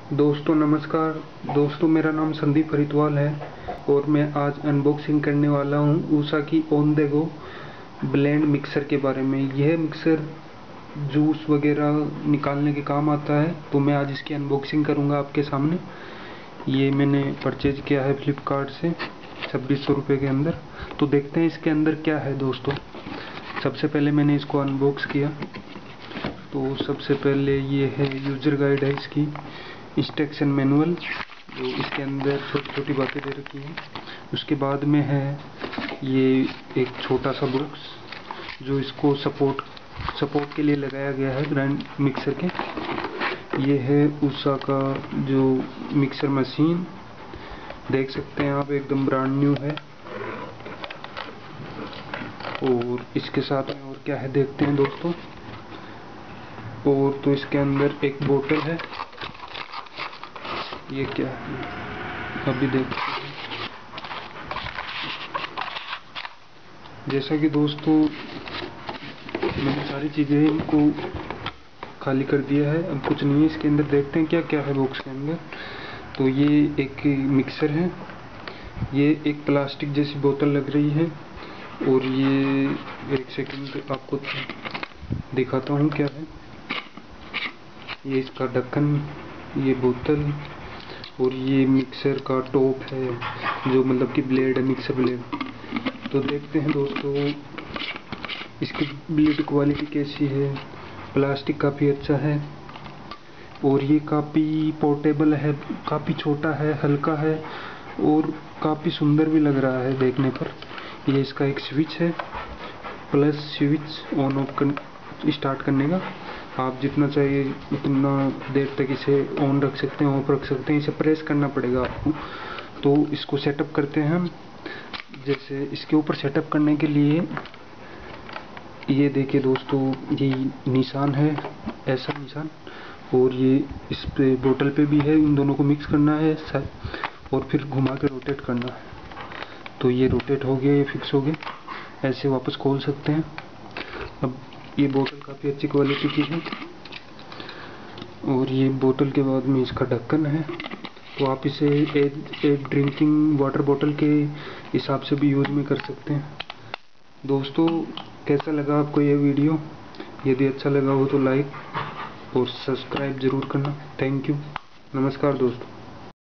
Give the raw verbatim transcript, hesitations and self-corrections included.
दोस्तों नमस्कार। दोस्तों मेरा नाम संदीप हरिद्वाल है और मैं आज अनबॉक्सिंग करने वाला हूं ऊषा की on the go blend mixer के बारे में। यह मिक्सर जूस वगैरह निकालने के काम आता है, तो मैं आज इसकी अनबॉक्सिंग करूंगा आपके सामने। ये मैंने परचेज किया है फ्लिपकार्ट से छब्बीस सौ रुपये के अंदर। तो देखते हैं इसके अंदर क्या है दोस्तों। सबसे पहले मैंने इसको अनबॉक्स किया तो सबसे पहले ये है यूजर गाइड है, इसकी इंस्ट्रक्शन मैनुअल, जो इसके अंदर छोटी छोटी बातें दे रखी हैं। उसके बाद में है ये एक छोटा सा बॉक्स जो इसको सपोर्ट सपोर्ट के लिए लगाया गया है ग्राइंड मिक्सर के। ये है उषा का जो मिक्सर मशीन, देख सकते हैं आप, एकदम ब्रांड न्यू है। और इसके साथ में और क्या है देखते हैं दोस्तों। और तो इसके अंदर एक बोतल है, ये क्या है अभी देखते हैं। जैसा कि दोस्तों मैंने सारी चीज़ें इनको खाली कर दिया है, अब कुछ नहीं है इसके अंदर। देखते हैं क्या क्या है बॉक्स के अंदर। तो ये एक मिक्सर है, ये एक प्लास्टिक जैसी बोतल लग रही है। और ये एक सेकंड आपको दिखाता हूँ क्या है। ये इसका ढक्कन, ये बोतल, और ये मिक्सर का टॉप है जो मतलब कि ब्लेड है, मिक्सर ब्लेड। तो देखते हैं दोस्तों इसकी बिल्ड क्वालिटी कैसी है। प्लास्टिक काफ़ी अच्छा है और ये काफ़ी पोर्टेबल है, काफ़ी छोटा है, हल्का है और काफ़ी सुंदर भी लग रहा है देखने पर। ये इसका एक स्विच है, प्लस स्विच ऑन ऑफ कर, स्टार्ट करने का। आप जितना चाहिए उतना देर तक इसे ऑन रख सकते हैं, ऑफ रख सकते हैं। इसे प्रेस करना पड़ेगा आपको। तो इसको सेटअप करते हैं हम। जैसे इसके ऊपर सेटअप करने के लिए ये देखिए दोस्तों, ये निशान है, ऐसा निशान, और ये इस पे बोतल पे भी है। इन दोनों को मिक्स करना है और फिर घुमा के रोटेट करना है। तो ये रोटेट हो गया, ये फिक्स हो गया। ऐसे वापस खोल सकते हैं। अब ये बोतल काफ़ी अच्छी क्वालिटी की है और ये बोतल के बाद में इसका ढक्कन है। तो आप इसे एक एक ड्रिंकिंग वाटर बोतल के हिसाब से भी यूज में कर सकते हैं। दोस्तों कैसा लगा आपको ये वीडियो? यदि अच्छा लगा हो तो लाइक और सब्सक्राइब ज़रूर करना। थैंक यू, नमस्कार दोस्तों।